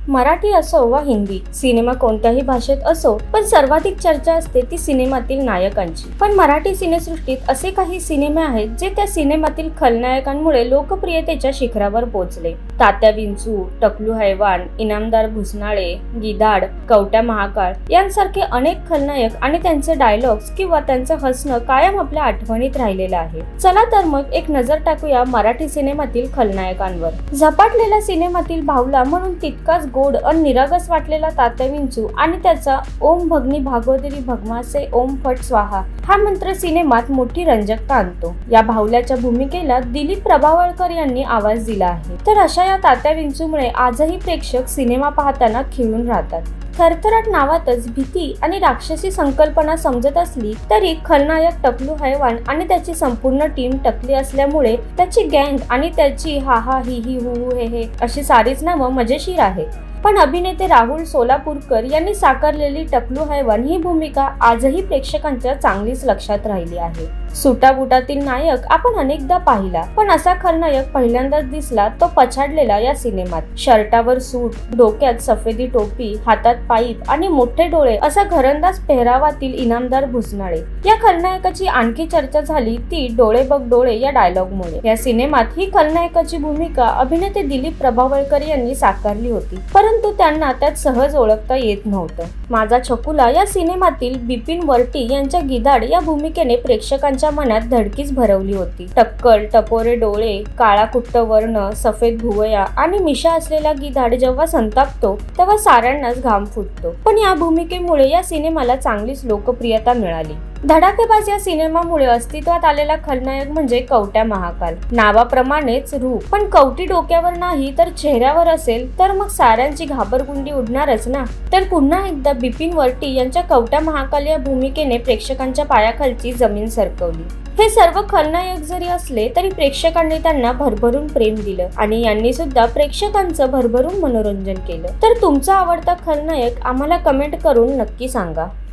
मराठी असो वा हिंदी, सिनेमा कोणत्याही भाषेत असो, पण सर्वाधिक चर्चा असते ती सिनेमातील नायकांची। पण मराठी सिनेसृष्टीत असे काही सिनेमे आहेत जे त्या सिनेमातील खलनायकांमुळे लोकप्रियतेच्या शिखरावर पोहोचले। तात्या विंचू, टकलू हैवान, इनामदार भुसनाळे, गिधाड, कवट्या महाकाळ यांसारखे अनेक खलनायक आणि त्यांचे डायलॉग्स किंवा त्यांचं हसणं कायम आपल्या आठवणीत राहिलेलं आहे। चला तर मग एक नजर टाकूया मराठी सिनेमातील खलनायकांवर। झपाटलेल्या सिनेमातील भावला म्हणून तितकाच गोड आणि निरागस वाटलेला तात्या विंचू आणि त्याचा ओम भगनी भागवदरी भगमासे ओम फट स्वाहा हा मंत्र सिनेमात मोठी रंजकता आणतो। या भावल्याच्या भूमिकेला दिलीप प्रभावळकर यांनी आवाज दिला आहे। तर अशा या तात्या विंचूमुळे आजही प्रेक्षक सिनेमा पाहताना खिळून राहतात। थरथराट नावातच भीती आणि राक्षसी संकल्पना समजत असली तरी खलनायक टकलू हैवान आणि त्याची संपूर्ण टीम टकली असल्यामुळे त्याची गँग आणि त्याची हा हा ही ही हु हु हे अशी सारीच नावं मजेशीर आहेत। पण अभिनेते राहुल सोलापूरकर यांनी साकारलेली टकलू हैवान ही भूमिका आजही प्रेक्षकांच्या चांगलीच लक्षात राहिली आहे। सुटाबुटातील नायक आपण अनेकदा पाहिला, पण असा खलनायक पहिल्यांदाच दिसला तो पछाडलेला या सिनेमात। शर्टावर सूट, डोक्यात सफेदी टोपी, हातात पाईप आणि मोठे डोळे असा घरंदाज पेहरावातील इनामदार भुसनाळे या खलनायकाची आणखी चर्चा झाली ती डोळे बघ डोळे या डायलॉगमुळे। या सिनेमात ही खलनायकाची भूमिका अभिनेते दिलीप प्रभावळकर यांनी साकारली होती, परंतु त्यांना त्यात सहज ओळखता येत नव्हतं। माझा छकुला या सिनेमातील बिपिन वर्टी यांच्या गिधाड या भूमिकेने प्रेक्षकांच्या मनात धडकीच भरवली होती। टक्कल, टपोरे डोळे, काळा कुट्ट वर्ण, सफेद भुवया आणि मिशा असलेला गिधाड जेव्हा संतापतो तेव्हा साऱ्यांनाच घाम फुटतो। पण या भूमिकेमुळे या सिनेमाला चांगलीच लोकप्रियता मिळाली। धडाकेबाज या सिनेमामुळे अस्तित्वात आलेला खलनायक म्हणजे कवट्या महाकाल। नावाप्रमाणेच रूप, पण कवटी डोक्यावर नाही तर चेहऱ्यावर असेल तर मग साऱ्यांची घाबरगुंडी उडणारच ना। तर पुन्हा एकदा बिपिन वर्टी यांच्या कवट्या महाकाल या भूमिकेने प्रेक्षकांच्या पायाखालची जमीन सरकवली। हे सर्व खलनायक जरी असले तरी प्रेक्षकांनी त्यांना भरभरून प्रेम दिलं आणि यांनी सुद्धा प्रेक्षकांचं भरभरून मनोरंजन केलं। तर तुमचा आवडता खलनायक आम्हाला कमेंट करून नक्की सांगा।